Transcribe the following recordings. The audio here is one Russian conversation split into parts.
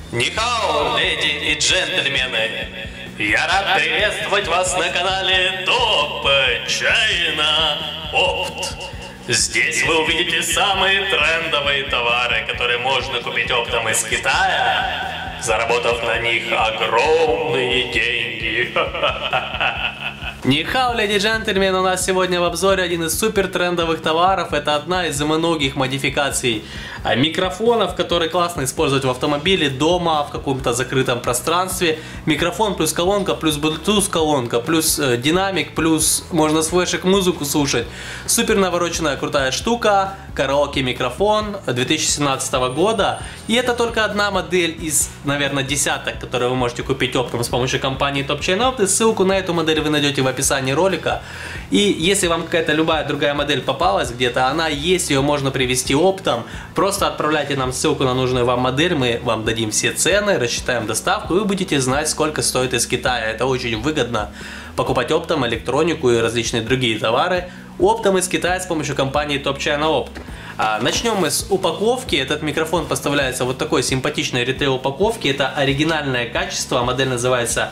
Нихао, леди и джентльмены! Я рад приветствовать вас на канале Топ China Опт. Здесь вы увидите самые трендовые товары, которые можно купить оптом из Китая, заработав на них огромные деньги. Нихао, леди и джентльмены, у нас сегодня в обзоре один из супер трендовых товаров. Это одна из многих модификаций микрофонов, которые классно использовать в автомобиле, дома, в каком-то закрытом пространстве. Микрофон плюс колонка, плюс Bluetooth колонка, плюс динамик, плюс можно с флешек музыку слушать. Супер навороченная крутая штука, караоке микрофон 2017 года. И это только одна модель из, наверное, десяток, которые вы можете купить оптом с помощью компании Top China Opt. Ссылку на эту модель вы найдете в описании ролика. И если вам какая-то любая другая модель попалась где-то, она есть, ее можно привезти оптом. Просто отправляйте нам ссылку на нужную вам модель, мы вам дадим все цены, рассчитаем доставку, и вы будете знать, сколько стоит из Китая. Это очень выгодно покупать оптом электронику и различные другие товары оптом из Китая с помощью компании Top China Opt. Начнем мы с упаковки. Этот микрофон поставляется в вот такой симпатичной ритейл упаковке. Это оригинальное качество. Модель называется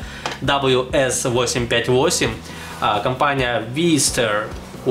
WS858. Компания Wister.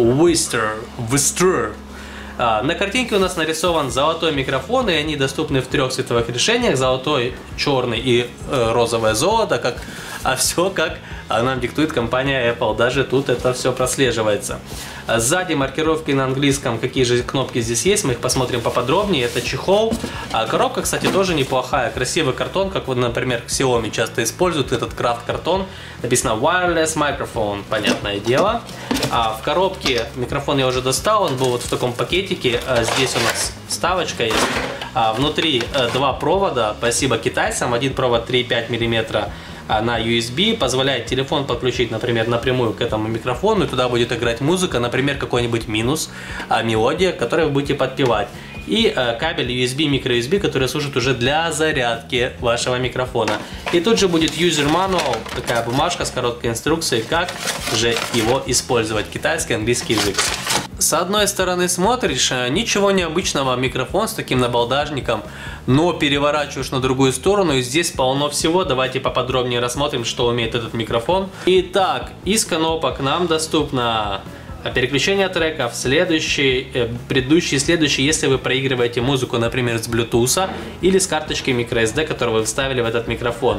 На картинке у нас нарисован золотой микрофон, и они доступны в трех цветовых решениях: золотой, черный и розовое золото, все как нам диктует компания Apple. Даже тут это все прослеживается. Сзади маркировки на английском, какие же кнопки здесь есть, мы их посмотрим поподробнее. Это чехол. Коробка, кстати, тоже неплохая. Красивый картон, как вот, например, Xiaomi часто используют этот крафт-картон. Написано Wireless Microphone, понятное дело. В коробке микрофон я уже достал, он был вот в таком пакетике. Здесь у нас вставочка есть. Внутри два провода, спасибо китайцам. Один провод 3,5 мм на USB, позволяет телефон подключить, например, напрямую к этому микрофону, и туда будет играть музыка, например, какой-нибудь минус, мелодия, которую вы будете подпевать. И кабель USB, micro-USB, который служит уже для зарядки вашего микрофона. И тут же будет user manual, такая бумажка с короткой инструкцией, как же его использовать. Китайский, английский язык. С одной стороны смотришь, ничего необычного, микрофон с таким набалдажником, но переворачиваешь на другую сторону, и здесь полно всего. Давайте поподробнее рассмотрим, что умеет этот микрофон. Итак, из кнопок нам доступно переключение треков, следующий, предыдущий, следующий, если вы проигрываете музыку, например, с Bluetooth или с карточки microSD, которую вы вставили в этот микрофон.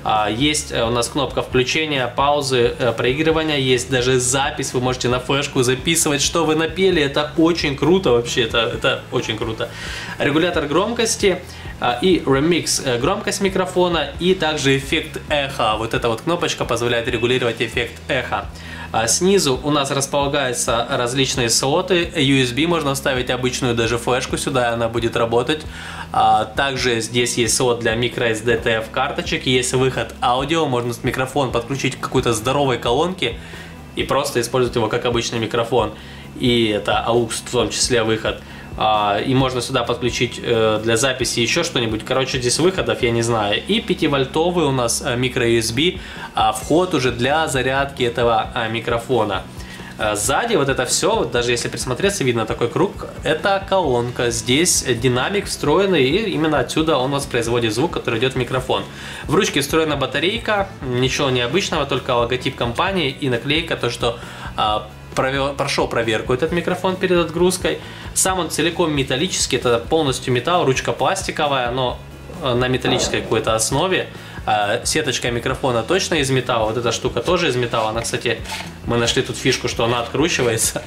Есть у нас кнопка включения, паузы, проигрывания, есть даже запись, вы можете на флешку записывать, что вы напели, это очень круто вообще, это очень круто. Регулятор громкости и ремикс, громкость микрофона, и также эффект эхо. Вот эта вот кнопочка позволяет регулировать эффект эхо. Снизу у нас располагаются различные слоты. USB можно вставить обычную даже флешку сюда, и она будет работать. Также здесь есть слот для microSD TF карточек. Есть выход аудио, можно микрофон подключить к какой-то здоровой колонке и просто использовать его как обычный микрофон. И это AUX в том числе выход. И можно сюда подключить для записи еще что-нибудь. Короче, здесь выходов я не знаю. И 5-вольтовый у нас micro-USB, вход уже для зарядки этого микрофона. Сзади вот это все, даже если присмотреться, видно такой круг, это колонка. Здесь динамик встроенный, и именно отсюда он воспроизводит звук, который идет в микрофон. В ручке встроена батарейка, ничего необычного, только логотип компании и наклейка, то что прошел проверку этот микрофон перед отгрузкой. Сам он целиком металлический, это полностью металл, ручка пластиковая, но на металлической какой-то основе. Сеточка микрофона точно из металла, вот эта штука тоже из металла. Она, кстати, мы нашли тут фишку, что она откручивается.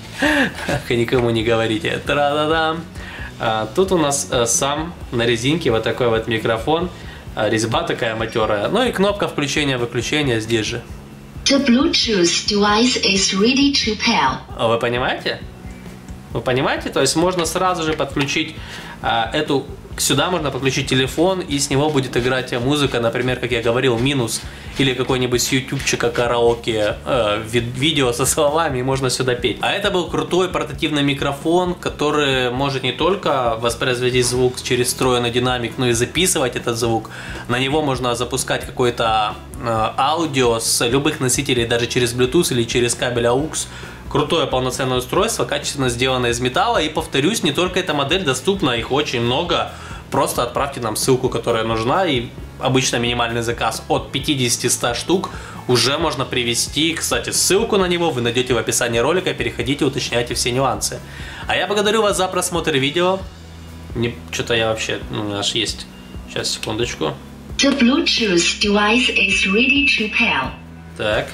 Никому не говорите. Тра-да-дам. Тут у нас сам на резинке вот такой вот микрофон, резьба такая матерая. Ну и кнопка включения-выключения здесь же. The Bluetooth device is ready to pair. Вы понимаете? Вы понимаете? То есть можно сразу же подключить эту... Сюда можно подключить телефон, и с него будет играть музыка, например, как я говорил, минус, или какой-нибудь с ютубчика караоке, видео со словами, и можно сюда петь. А это был крутой портативный микрофон, который может не только воспроизводить звук через встроенный динамик, но и записывать этот звук. На него можно запускать какое-то аудио с любых носителей, даже через Bluetooth или через кабель AUX. Крутое полноценное устройство, качественно сделано из металла. И повторюсь, не только эта модель доступна, их очень много просто отправьте нам ссылку, которая нужна, и обычно минимальный заказ от 50-100 штук уже можно привезти. Кстати, ссылку на него вы найдете в описании ролика, переходите, уточняйте все нюансы. А я благодарю вас за просмотр видео. Что-то я вообще, у меня аж есть. Сейчас, секундочку. The Bluetooth device is ready to pair. Так.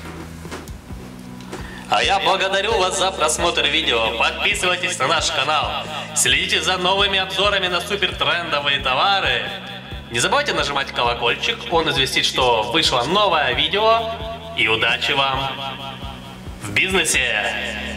А я благодарю вас за просмотр видео. Подписывайтесь на наш канал. Следите за новыми обзорами на супер трендовые товары. Не забывайте нажимать колокольчик, он известит, что вышло новое видео. И удачи вам в бизнесе!